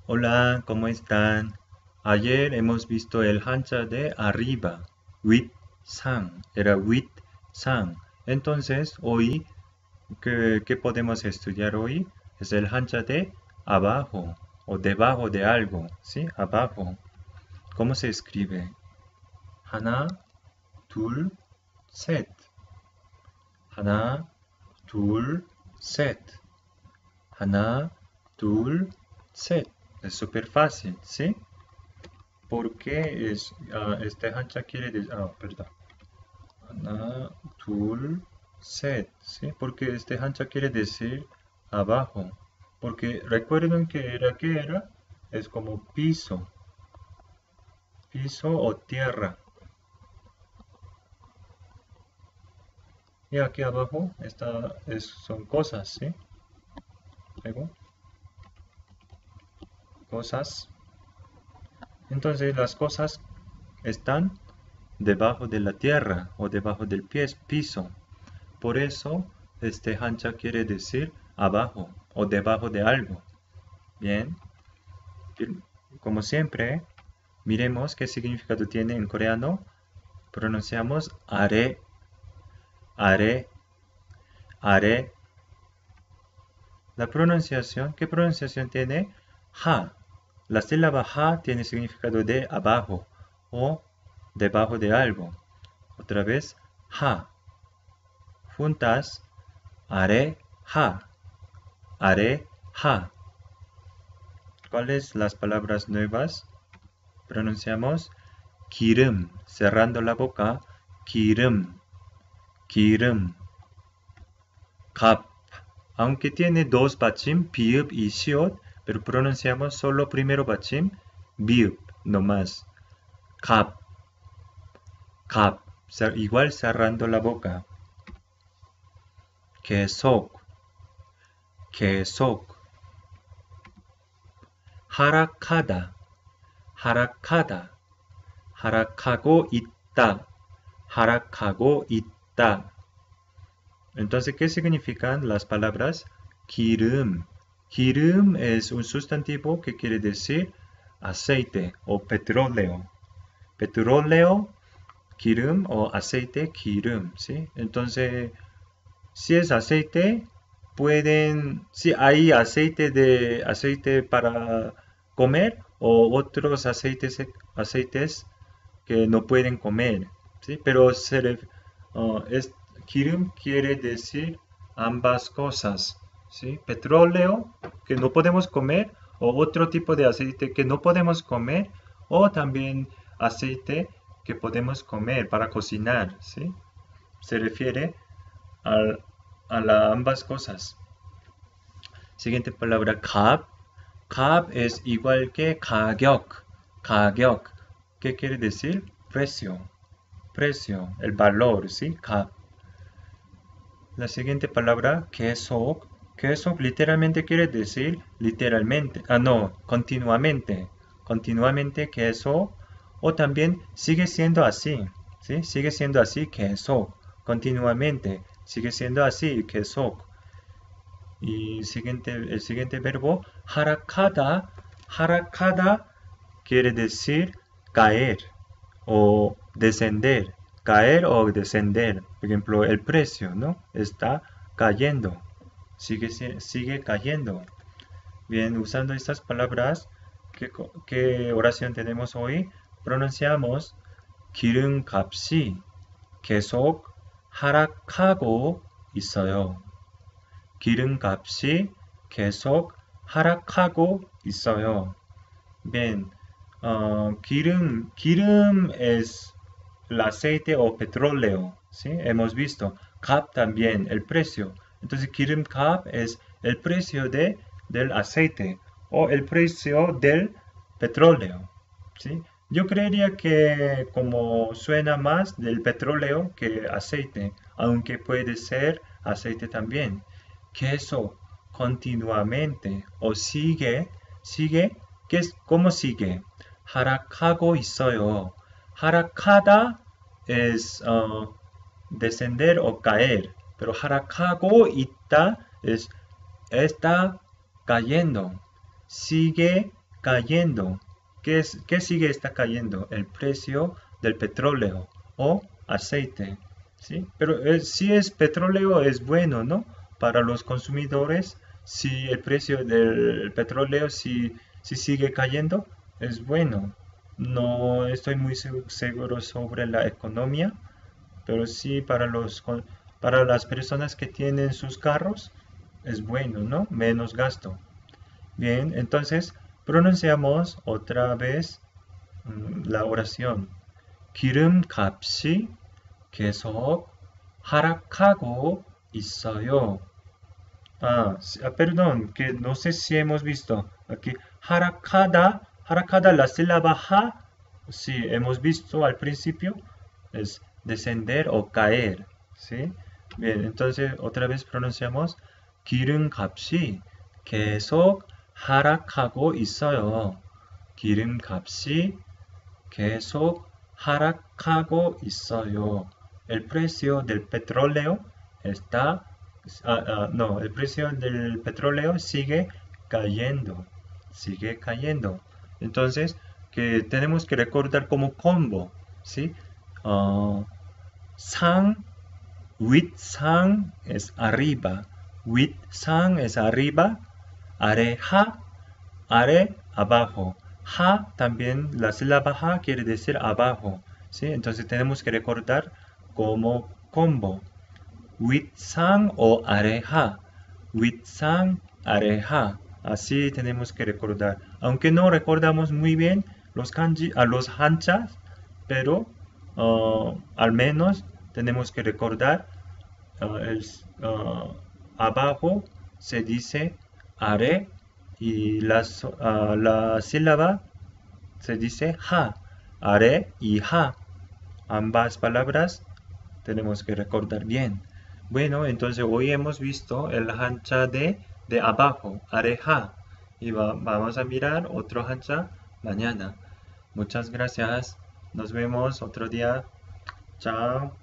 Hola, ¿cómo están? Ayer hemos visto el hancha de arriba, 윗상, era 윗상. Entonces, hoy, ¿qué podemos estudiar hoy? Es el hancha de abajo o debajo de algo, ¿sí? Abajo. ¿Cómo se escribe? 하나, 둘, 셋. 하나, 둘, 셋. 하나, 둘, 셋. Es súper fácil, ¿sí? Porque este hancha quiere decir, perdón, 하나, 둘, 셋, ¿sí? Porque este hancha quiere decir abajo. Porque recuerden que era, es como piso, piso o tierra. Y aquí abajo son cosas, ¿sí? Luego, cosas. Entonces las cosas están debajo de la tierra o debajo del piso. Por eso, este hancha quiere decir abajo o debajo de algo. Bien, como siempre, miremos qué significado tiene en coreano. Pronunciamos are, are, are. La pronunciación, ¿qué pronunciación tiene? Ha. La sílaba ha tiene significado de abajo o debajo de algo. Otra vez, ha. Juntas, are, ha, are, ha. ¿Cuáles las palabras nuevas? Pronunciamos 기름, cerrando la boca, 기름, 기름. 갑, aunque tiene dos 받침, 비읍 y 시옷, pero pronunciamos solo primero 받침, 비읍, no más. 갑, 갑, igual cerrando la boca. 계속, 계속. 하락하다, 하락하다. 하락하고 있다, 하락하고 있다. Entonces, ¿qué significan las palabras 기름? 기름 es un sustantivo que quiere decir aceite o petróleo. Petróleo, 기름 o aceite, 기름, ¿sí? Entonces, si es aceite, si hay aceite para comer o otros aceites que no pueden comer, ¿sí? Pero 기름 quiere decir ambas cosas, ¿sí? Petróleo que no podemos comer o otro tipo de aceite que no podemos comer o también aceite que podemos comer para cocinar, ¿sí? Se refiere a, ambas cosas. Siguiente palabra, 갑. 갑 es igual que 가격. 가격. ¿Qué quiere decir? Precio. Precio, el valor, ¿sí? 갑. La siguiente palabra, 계속. 계속 literalmente quiere decir literalmente. No, continuamente. Continuamente 계속. O también sigue siendo así. ¿Sí? Sigue siendo así, 계속. Continuamente. Sigue siendo así, 계속. Y el siguiente verbo, harakada. Harakada quiere decir caer o descender. Caer o descender. Por ejemplo, el precio, ¿no? Está cayendo. Sigue cayendo. Bien, usando estas palabras, ¿qué oración tenemos hoy? Pronunciamos 기름값이 계속 하락하고 있어요. 기름값이 계속 하락하고 있어요. Bien, 기름 es el aceite o petróleo, ¿sí? Hemos visto. Cap también, el precio. Entonces, 기름값 es el precio del aceite o el precio del petróleo, ¿sí? Yo creería que como suena más del petróleo que aceite, aunque puede ser aceite también. Queso continuamente o sigue, ¿cómo sigue? 하락하고 있어요. 하락하다 es descender o caer, pero 하락하고 있다 es está cayendo. Sigue cayendo. ¿Qué sigue está cayendo? El precio del petróleo o aceite. ¿Sí? Pero si es petróleo es bueno, ¿no? Para los consumidores, si el precio del petróleo si sigue cayendo, es bueno. No estoy muy seguro sobre la economía, pero sí para las personas que tienen sus carros, es bueno, ¿no? Menos gasto. Bien, entonces pronunciamos otra vez la oración. 기름값이 계속 하락하고 있어요. Perdón, que no sé si hemos visto aquí harakada, la sílaba ha, sí, hemos visto al principio, es descender o caer, ¿sí? Bien, entonces otra vez pronunciamos 기름값이 계속 하락하고 있어요. 기름값이 계속 하락하고 있어요. El precio del petróleo está no, el precio del petróleo sigue cayendo, sigue cayendo. Entonces, que tenemos que recordar como combo, ¿sí? Sang, with sang es arriba, with sang es arriba, areja, are, abajo. Ha también, la sílaba ha quiere decir abajo, ¿sí? Entonces tenemos que recordar como combo. 윗상 o areja, 윗상, areja. Así tenemos que recordar. Aunque no recordamos muy bien los kanji, los hanchas, pero al menos tenemos que recordar abajo se dice are y la sílaba se dice ha, are y ha. Ambas palabras tenemos que recordar bien. Bueno, entonces hoy hemos visto el hancha de abajo, areja. Y vamos a mirar otro hancha mañana. Muchas gracias. Nos vemos otro día. Chao.